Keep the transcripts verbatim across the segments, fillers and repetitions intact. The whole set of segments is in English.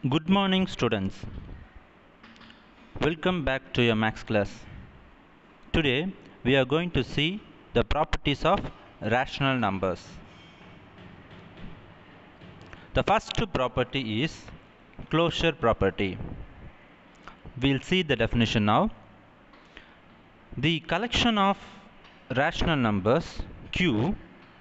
Good morning, students. Welcome back to your maths class. Today we are going to see the properties of rational numbers. The first property is closure property. We'll see the definition now. The collection of rational numbers Q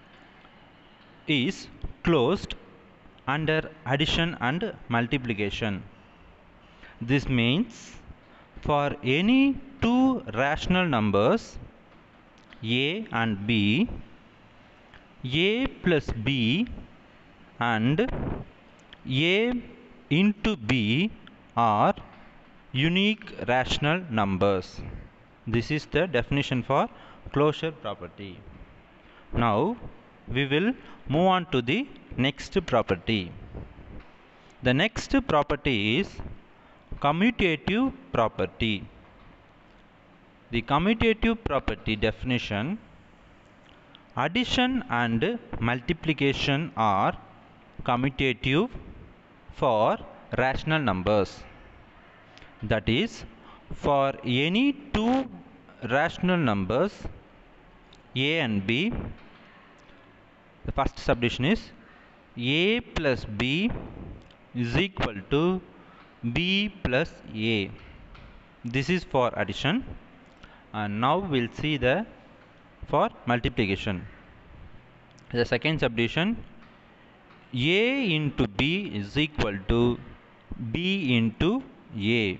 is closed under addition and multiplication. This means for any two rational numbers a and b, a plus b and a into b are unique rational numbers. This is the definition for closure property. Now we will move on to the next property. The next property is commutative property. The commutative property definition: addition and multiplication are commutative for rational numbers. That is, for any two rational numbers a and b, the first subdivision is a plus b is equal to b plus a. This is for addition, and now we'll see the for multiplication. The second subdivision, a into b is equal to b into a.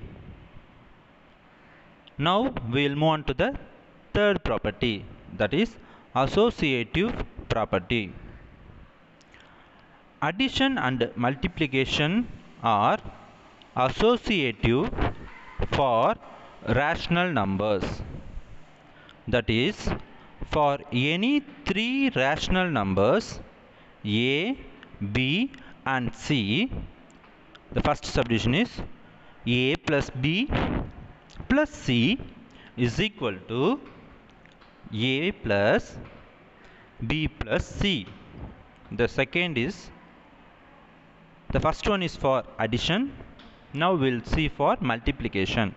Now we'll move on to the third property, that is associative property. Addition and multiplication are associative for rational numbers. That is, for any three rational numbers a, b and c, the first subdivision is a plus b plus c is equal to a plus b plus c. The second is, the first one is for addition. Now we'll see for multiplication.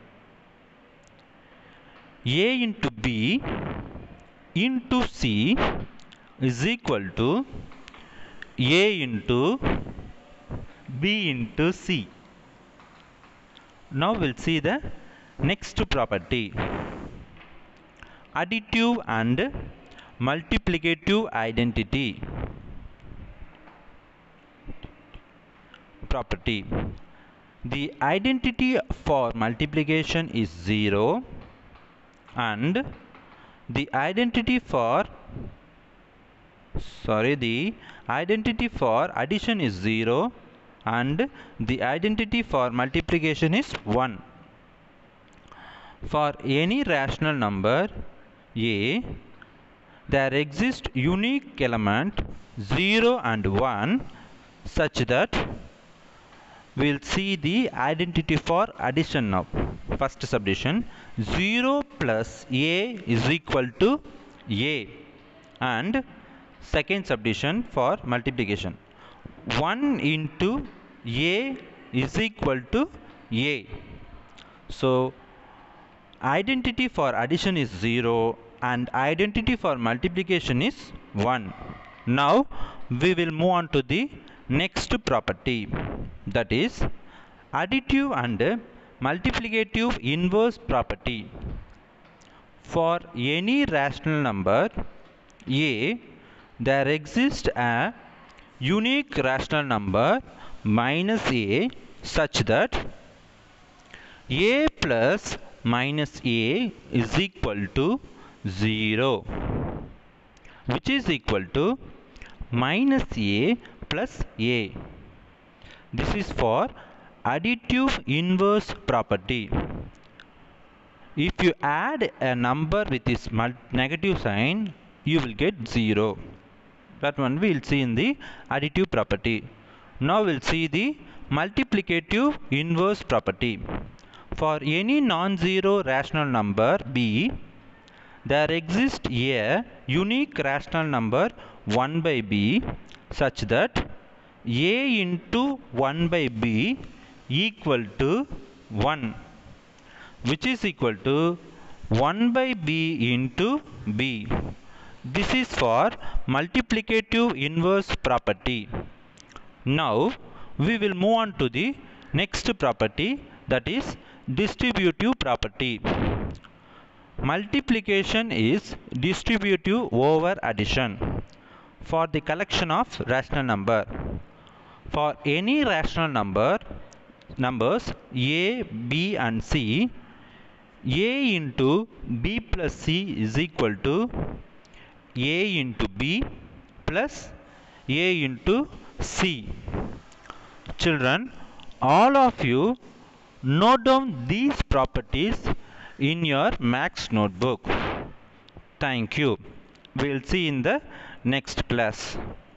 A into b into c is equal to a into b into c. Now we'll see the next property, additive and multiplicative identity property. The identity for multiplication is zero and the identity for sorry the identity for addition is zero and the identity for multiplication is one. For any rational number a, there exists unique element zero and one such that we'll see the identity for addition now. First subdivision, zero plus a is equal to a, and second subdivision for multiplication, one into a is equal to a. So identity for addition is zero and identity for multiplication is one. Now we will move on to the next property, that is additive and multiplicative inverse property. For any rational number a, there exists a unique rational number minus a such that a plus minus a is equal to zero, which is equal to minus a plus a. This is for additive inverse property. If you add a number with this negative sign, you will get zero. That one we will see in the additive property. Now we will see the multiplicative inverse property. For any non-zero rational number b, there exists a unique rational number one by b such that a into one by b equal to one, which is equal to one by b into b. This is for multiplicative inverse property. Now we will move on to the next property, that is distributive property. Multiplication is distributive over addition for the collection of rational number. For any rational number numbers a, b and c, a into b plus c is equal to a into b plus a into c. Children, all of you note down these properties in your maths notebook. Thank you. We will see in the next class.